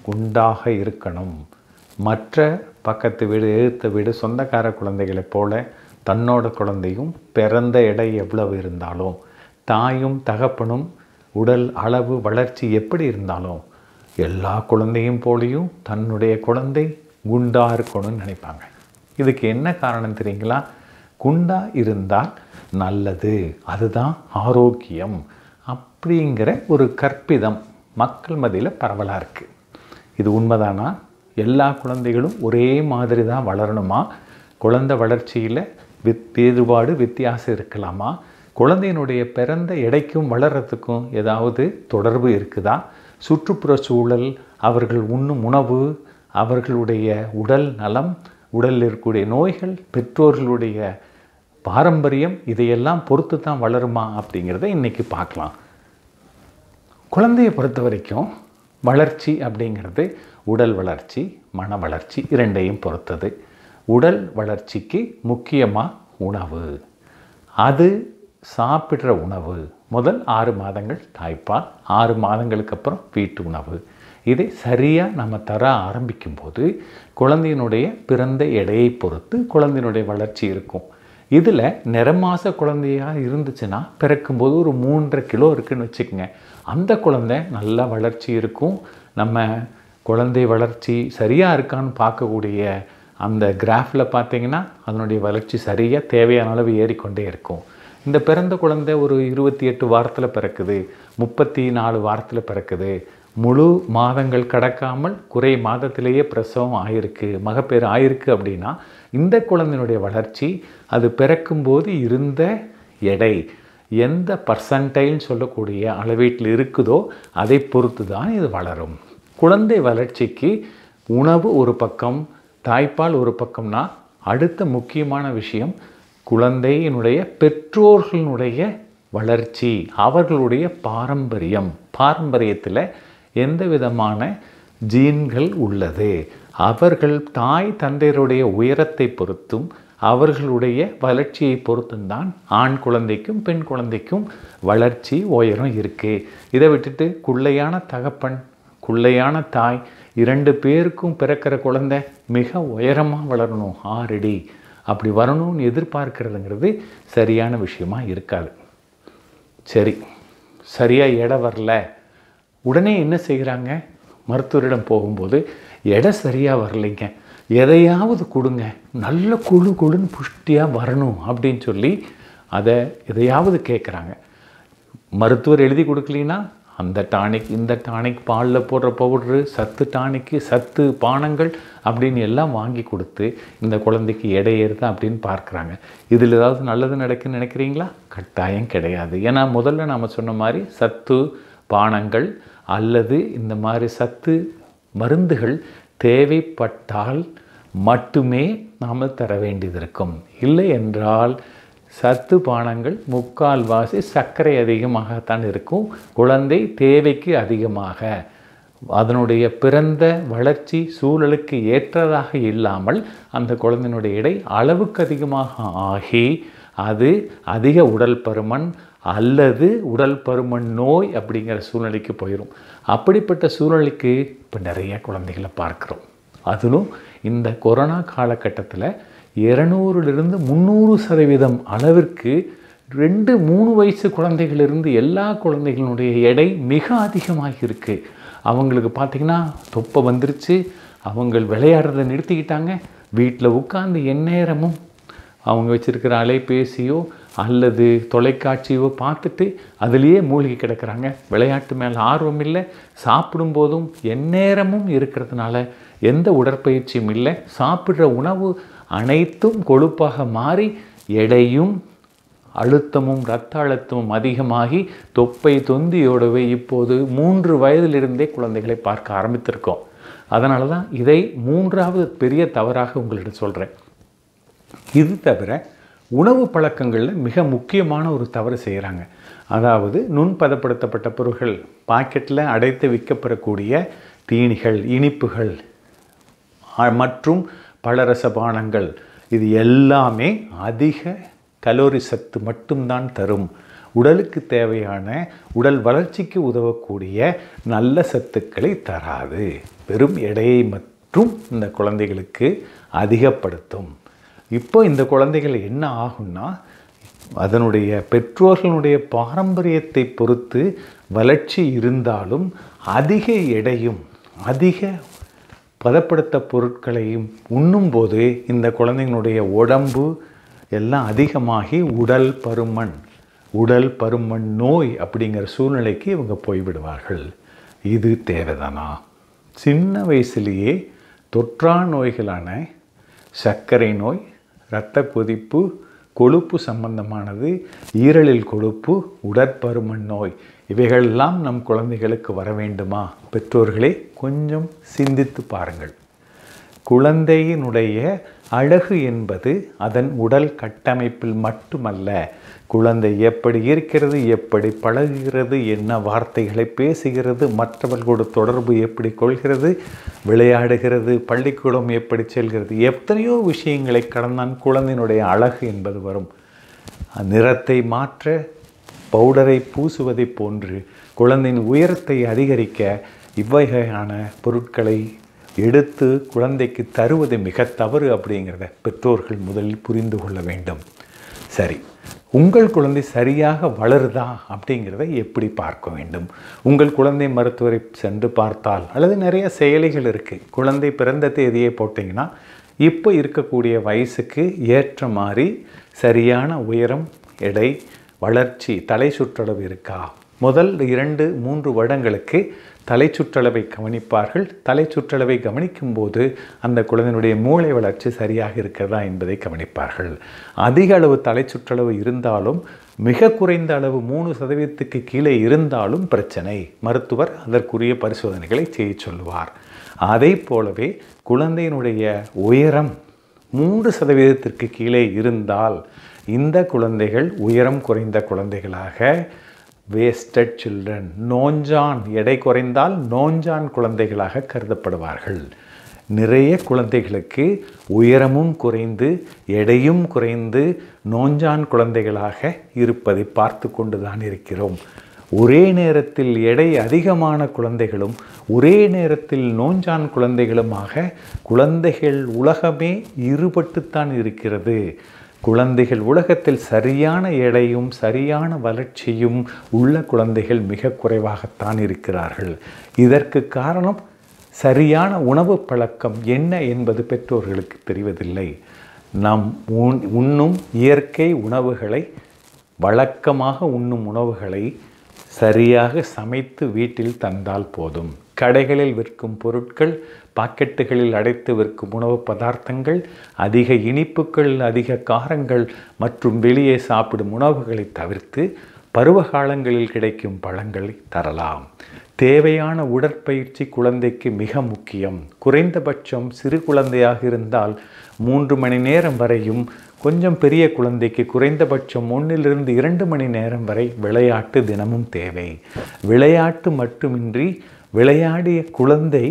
குண்டாக இருக்கணும். மற்ற பக்கத்து வீடு, எதிர்த்த வீடு, சொந்தக்கார குழந்தைகளைப் போல தன்னோட குழந்தையும் பிறந்த எடை எவ்வளவு இருந்தாலும், தாயும் தகப்பனும் உடல் அளவு வளர்ச்சி எப்படி இருந்தாலும், எல்லா குழந்தையும் போலையும் தன்னுடைய குழந்தை குண்டாக இருக்கணும்னு நினைப்பாங்க. இதுக்கு என்ன காரணம் தெரியுங்களா? குண்டா இருந்தால் நல்லது, அதுதான் ஆரோக்கியம் அப்படிங்கிற ஒரு கற்பிதம் மக்கள் மத்தியில் பரவலாக இருக்குது. இது உண்மைதானா? எல்லா குழந்தைகளும் ஒரே மாதிரி தான் வளரணுமா? குழந்தை வளர்ச்சியில் வேறுபாடு வித்தியாசம் இருக்கலாமா? குழந்தையினுடைய பிறந்த எடைக்கும் வளர்கிறதுக்கும் ஏதாவது தொடர்பு இருக்குதா? சுற்றுப்புற சூழல், அவர்கள் உண்ணும் உணவு, அவர்களுடைய உடல் நலம், உடலில் இருக்கக்கூடிய நோய்கள், பெற்றோர்களுடைய பாரம்பரியம், இதையெல்லாம் பொறுத்து தான் வளருமா அப்படிங்கிறத இன்றைக்கி பார்க்கலாம். குழந்தையை பொறுத்த வரைக்கும் வளர்ச்சி அப்படிங்கிறது உடல் வளர்ச்சி, மன வளர்ச்சி இரண்டையும் பொறுத்தது. உடல் வளர்ச்சிக்கு முக்கியமாக உணவு, அது சாப்பிட்ற உணவு. முதல் 6 மாதங்கள் தாய்ப்பால், 6 மாதங்களுக்கு அப்புறம் வீட்டு உணவு. இதை சரியாக நம்ம தர ஆரம்பிக்கும்போது குழந்தையினுடைய பிறந்த எடையை பொறுத்து குழந்தையினுடைய வளர்ச்சி இருக்கும். இதில் நிறமாச குழந்தையாக இருந்துச்சுன்னா பிறக்கும்போது ஒரு 3.5 கிலோ இருக்குதுன்னு வச்சுக்கோங்க. அந்த குழந்தை நல்லா வளர்ச்சி இருக்கும். நம்ம குழந்தை வளர்ச்சி சரியாக இருக்கான்னு பார்க்கக்கூடிய அந்த கிராஃபில் பார்த்தீங்கன்னா அதனுடைய வளர்ச்சி சரியாக தேவையான அளவு ஏறிக்கொண்டே இருக்கும். இந்த பிறந்த குழந்தை ஒரு 28 வாரத்தில் பிறக்குது, 34 வாரத்தில் பிறக்குது, முழு மாதங்கள் கடக்காமல் குறை மாதத்திலேயே பிரசவம் ஆயிருக்கு, மகப்பேறு ஆயிருக்கு அப்படின்னா இந்த குழந்தையினுடைய வளர்ச்சி அது பிறக்கும்போது இருந்த எடை எந்த பர்சன்டைல்னு சொல்லக்கூடிய அளவீட்டில் இருக்குதோ அதை பொறுத்து தான் இது வளரும். குழந்தை வளர்ச்சிக்கு உணவு ஒரு பக்கம், தாய்ப்பால் ஒரு பக்கம்னா, அடுத்த முக்கியமான விஷயம் குழந்தையினுடைய பெற்றோர்களுடைய வளர்ச்சி, அவர்களுடைய பாரம்பரியம். பாரம்பரியத்தில் எந்த விதமான ஜீன்கள் உள்ளது, அவர்கள் தாய் தந்தையருடைய உயரத்தை பொறுத்தும் அவர்களுடைய வளர்ச்சியை பொறுத்தும் தான் ஆண் குழந்தைக்கும் பெண் குழந்தைக்கும் வளர்ச்சி உயரம் இருக்குது. இதை விட்டுட்டு குள்ளையான தகப்பன், குள்ளையான தாய், 2 பேருக்கும் பிறக்கிற குழந்தை மிக உயரமாக வளரணும், 6 அடி அப்படி வரணும்னு எதிர்பார்க்கிறதுங்கிறது சரியான விஷயமா இருக்காது. சரி, சரியாக எடை வரல, உடனே என்ன செய்கிறாங்க? மருத்துவரிடம் போகும்போது எடை சரியாக வரலைங்க, எதையாவது கொடுங்க, நல்ல குழு குழுன்னு புஷ்டியாக வரணும் அப்படின்னு சொல்லி அதை எதையாவது கேட்குறாங்க. மருத்துவர் எழுதி கொடுக்கலின்னா அந்த டானிக், இந்த டானிக், பாலில் போடுற பவுட்ரு, சத்து டானிக்கு, சத்து பானங்கள் அப்படின்னு எல்லாம் வாங்கி கொடுத்து இந்த குழந்தைக்கு எடை ஏறுதா அப்படின்னு பார்க்குறாங்க. இதில் ஏதாவது நல்லது நடக்குன்னு நினைக்கிறீங்களா? கட்டாயம் கிடையாது. ஏன்னா முதல்ல நாம் சொன்ன மாதிரி சத்து பானங்கள் அல்லது இந்த மாதிரி சத்து மருந்துகள் தேவைப்பட்டால் மட்டுமே நாம் தர வேண்டியது இருக்கும். இல்லை என்றால் சத்து பானங்கள் முக்கால்வாசி சர்க்கரை அதிகமாகத்தான் இருக்கும். குழந்தை தேவைக்கு அதிகமாக அதனுடைய பிறந்த வளர்ச்சி சூழலுக்கு ஏற்றதாக இல்லாமல் அந்த குழந்தையினுடைய எடை அளவுக்கு அதிகமாக ஆகி அது அதிக உடல் பருமன் அல்லது உடல் பருமன் நோய் அப்படிங்கிற சூழ்நிலைக்கு போயிடும். அப்படிப்பட்ட சூழ்நிலைக்கு இப்போ நிறைய குழந்தைகளை பார்க்குறோம். அதிலும் இந்த கொரோனா காலகட்டத்தில் 200லிருந்து 300% அளவிற்கு 2-3 வயசு குழந்தைகளிலிருந்து எல்லா குழந்தைகளுடைய எடை மிக அதிகமாக இருக்குது. அவங்களுக்கு பார்த்திங்கன்னா தொப்பை வந்துருச்சு, அவங்க விளையாடுறதை நிறுத்திக்கிட்டாங்க, வீட்டில் உட்காந்து எந்நேரமும் அவங்க வச்சுருக்கிற அலைபேசியோ அல்லது தொலைக்காட்சியோ பார்த்துட்டு அதிலேயே மூழ்கி கிடக்கிறாங்க. விளையாட்டு மேலே ஆர்வம் இல்லை, சாப்பிடும்போதும் எந்நேரமும் இருக்கிறதுனால எந்த உடற்பயிற்சியும் இல்லை, சாப்பிட்ற உணவு அனைத்தும் கொழுப்பாக மாறி எடையும் அழுத்தமும் இரத்த அழுத்தமும் அதிகமாகி தொப்பை தொந்தியோடவே இப்போது 3 வயதிலிருந்தே குழந்தைகளை பார்க்க ஆரம்பித்திருக்கோம். அதனால தான் இதை 3வது பெரிய தவறாக உங்களிடம் சொல்கிறேன். இது தவிர உணவு பழக்கங்களில் மிக முக்கியமான ஒரு தவறு செய்கிறாங்க. அதாவது நுண்பதப்படுத்தப்பட்ட பொருட்கள், பாக்கெட்டில் அடைத்து விற்கப்படக்கூடிய தீனிகள், இனிப்புகள் மற்றும் பலரச பானங்கள், இது எல்லாமே அதிக கலோரி சத்து மட்டும்தான் தரும். உடலுக்கு தேவையான உடல் வளர்ச்சிக்கு உதவக்கூடிய நல்ல சத்துக்களை தராது. வெறும் எடையை மற்றும் இந்த குழந்தைகளுக்கு அதிகப்படுத்தும். இப்போ இந்த குழந்தைகள் என்ன ஆகும்னா, அதனுடைய பெற்றோர்களுடைய பாரம்பரியத்தை பொறுத்து வளர்ச்சி இருந்தாலும் அதிக எடையும் அதிக பதப்படுத்த பொருட்களையும் உண்ணும்போது இந்த குழந்தைங்களுடைய உடம்பு எல்லாம் அதிகமாகி உடல் பருமன் நோய் அப்படிங்கிற சூழ்நிலைக்கு இவங்க போய்விடுவார்கள். இது தேவைதானா? சின்ன வயசுலேயே தொற்றா நோய்களான சர்க்கரை நோய், இரத்த கொதிப்பு, கொழுப்பு சம்பந்தமானது, ஈரலில் கொழுப்பு, உடற்பருமன் நோய் இவைகளெல்லாம் நம் குழந்தைகளுக்கு வர வேண்டுமா? பெற்றோர்களே கொஞ்சம் சிந்தித்து பாருங்கள். குழந்தையினுடைய அழகு என்பது அதன் உடல் கட்டமைப்பில் மட்டுமல்ல, குழந்தை எப்படி இருக்கிறது, எப்படி பழகுகிறது, என்ன வார்த்தைகளை பேசுகிறது, மற்றவர்களோடு தொடர்பு எப்படி கொள்கிறது, விளையாடுகிறது, பள்ளிக்கூடம் எப்படி செல்கிறது, எத்தனையோ விஷயங்களை கடந்தான் குழந்தையினுடைய அழகு என்பது வரும். நிறத்தை மாற்ற பவுடரை பூசுவதை போன்று குழந்தையின் உயரத்தை அதிகரிக்க இவ்வகையான பொருட்களை எடுத்து குழந்தைக்கு தருவது மிக தவறு அப்படிங்கிறத பெற்றோர்கள் முதலில் புரிந்து கொள்ள வேண்டும். சரி, உங்கள் குழந்தை சரியாக வளருதா அப்படிங்கிறத எப்படி பார்க்க வேண்டும்? உங்கள் குழந்தை மருத்துவரை சென்று பார்த்தால், அல்லது நிறைய செயலிகள் இருக்குது. குழந்தை பிறந்த தேதியை போட்டிங்கன்னா இப்போ இருக்கக்கூடிய வயசுக்கு ஏற்ற மாதிரி சரியான உயரம், எடை, வளர்ச்சி, தலை சுற்றளவு இருக்கா? முதல் 2-3 வருடங்களுக்கு தலை சுற்றளவை கவனிப்பார்கள். தலை சுற்றளவை கவனிக்கும் போது அந்த குழந்தையினுடைய மூளை வளர்ச்சி சரியாக இருக்கிறதா என்பதை கவனிப்பார்கள். அதிக அளவு தலை சுற்றளவு இருந்தாலும், மிக குறைந்த அளவு 3% கீழே இருந்தாலும் பிரச்சனை. மருத்துவர் அதற்குரிய பரிசோதனைகளை செய்ய சொல்லுவார். அதை போலவே குழந்தையினுடைய உயரம் 3% கீழே இருந்தால் இந்த குழந்தைகள் உயரம் குறைந்த குழந்தைகளாக, வேஸ்டட் சில்ட்ரன், நோஞ்சான், எடை குறைந்தால் நோஞ்சான் குழந்தைகளாக கருதப்படுவார்கள். நிறைய குழந்தைகளுக்கு உயரமும் குறைந்து எடையும் குறைந்து நோஞ்சான் குழந்தைகளாக இருப்பதை பார்த்து கொண்டு தான் இருக்கிறோம். ஒரே நேரத்தில் எடை அதிகமான குழந்தைகளும் ஒரே நேரத்தில் நோஞ்சான் குழந்தைகளுமாக குழந்தைகள் உலகமே இருபட்டுத்தான் இருக்கிறது. குழந்தைகள் உலகத்தில் சரியான எடையும் சரியான வளர்ச்சியும் உள்ள குழந்தைகள் மிக குறைவாகத்தான் இருக்கிறார்கள். இதற்கு காரணம் சரியான உணவு பழக்கம் என்ன என்பது பெற்றோர்களுக்கு தெரிவதில்லை. நாம் உண்ணும் இயற்கை உணவுகளை, வழக்கமாக உண்ணும் உணவுகளை சரியாக சமைத்து வீட்டில் தந்தால் போதும். கடைகளில் விற்கும் பொருட்கள், பாக்கெட்டுகளில் அடைத்து விற்கும் உணவு பதார்த்தங்கள், அதிக இனிப்புகள், அதிக காரங்கள் மற்றும் வெளியே சாப்பிடும் உணவுகளை தவிர்த்து பருவ காலங்களில் கிடைக்கும் பழங்களை தரலாம். தேவையான உடற்பயிற்சி குழந்தைக்கு மிக முக்கியம். குறைந்தபட்சம் சிறு குழந்தையாக இருந்தால் 3 மணி நேரம் வரையும், கொஞ்சம் பெரிய குழந்தைக்கு குறைந்தபட்சம் 1-2 மணி நேரம் வரை விளையாட்டு தினமும் தேவை. விளையாட்டு மட்டுமின்றி விளையாடிய குழந்தை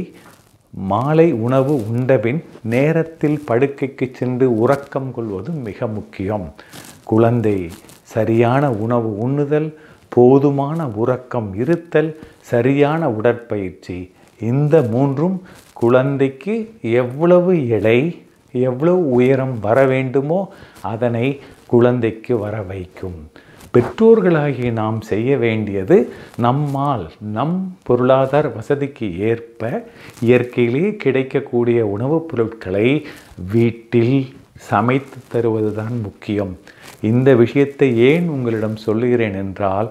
மாலை உணவு உண்டபின் நேரத்தில் படுக்கைக்கு சென்று உறக்கம் கொள்வது மிக முக்கியம். குழந்தை சரியான உணவு உண்ணுதல், போதுமான உறக்கம் இருத்தல், சரியான உடற்பயிற்சி, இந்த 3ம் குழந்தைக்கு எவ்வளவு எடை, எவ்வளவு உயரம் வர வேண்டுமோ அதனை குழந்தைக்கு வர வைக்கும். பெற்றோர்களாகி நாம் செய்ய வேண்டியது, நம்மால் நம் பொருளாதார வசதிக்கு ஏற்ப இயற்கையிலே கிடைக்கக்கூடிய உணவுப் பொருட்களை வீட்டில் சமைத்து தருவதுதான் முக்கியம். இந்த விஷயத்தை ஏன் உங்களிடம் சொல்லுகிறேன் என்றால்,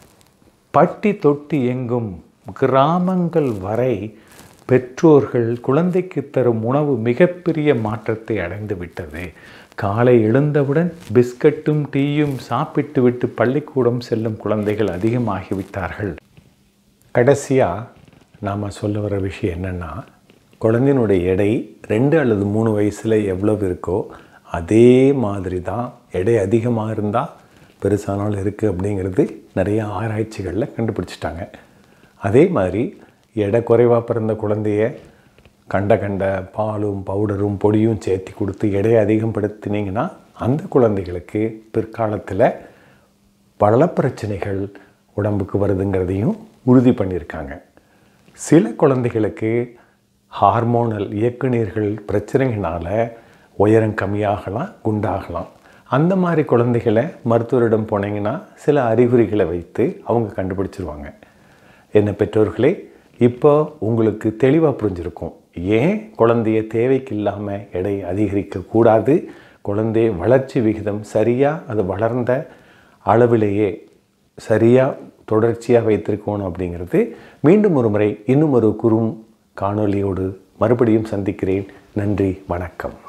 பட்டி தொட்டி எங்கும் கிராமங்கள் வரை பெற்றோர்கள் குழந்தைக்கு தரும் உணவு மிகப்பெரிய மாற்றத்தை அடைந்து விட்டது. காலை எழுந்தவுடன் பிஸ்கட்டும் டீயும் சாப்பிட்டு விட்டு பள்ளிக்கூடம் செல்லும் குழந்தைகள் அதிகமாகிவிட்டார்கள். கடைசியாக நாம் சொல்ல வர விஷயம் என்னென்னா, குழந்தையினுடைய எடை 2 அல்லது 3 வயசில் எவ்வளவு இருக்கோ அதே மாதிரி தான் எடை அதிகமாக இருந்தால் பெருசானாலும் இருக்குது அப்படிங்கிறது நிறைய ஆராய்ச்சிகளில் கண்டுபிடிச்சிட்டாங்க. அதே மாதிரி எடை குறைவாக பிறந்த குழந்தைய கண்ட பாலும் பவுடரும் பொடியும் சேர்த்து கொடுத்து எடையை அதிகப்படுத்தினீங்கன்னா அந்த குழந்தைகளுக்கு பிற்காலத்தில் பல பிரச்சனைகள் உடம்புக்கு வருதுங்கிறதையும் உறுதி பண்ணியிருக்காங்க. சில குழந்தைகளுக்கு ஹார்மோனல் இயக்குநீர்கள் பிரச்சனைகளால் உயரம் கம்மியாகலாம், குண்டாகலாம். அந்த மாதிரி குழந்தைகளை மருத்துவரிடம் போனீங்கன்னா சில அறிகுறிகளை வைத்து அவங்க கண்டுபிடிச்சிருவாங்க. என்ன பெற்றோர்களே, இப்போ உங்களுக்கு தெளிவாக புரிஞ்சிருக்கும் ஏன் குழந்தைய தேவைக்கு இல்லாமல் எடை அதிகரிக்கக்கூடாது, குழந்தை வளர்ச்சி விகிதம் சரியாக அது வளர்ந்த அளவிலேயே சரியாக தொடர்ச்சியாக வைத்திருக்கணும் அப்படிங்கிறது. மீண்டும் ஒரு முறை இன்னும் ஒரு காணொளியோடு மறுபடியும் சந்திக்கிறேன். நன்றி, வணக்கம்.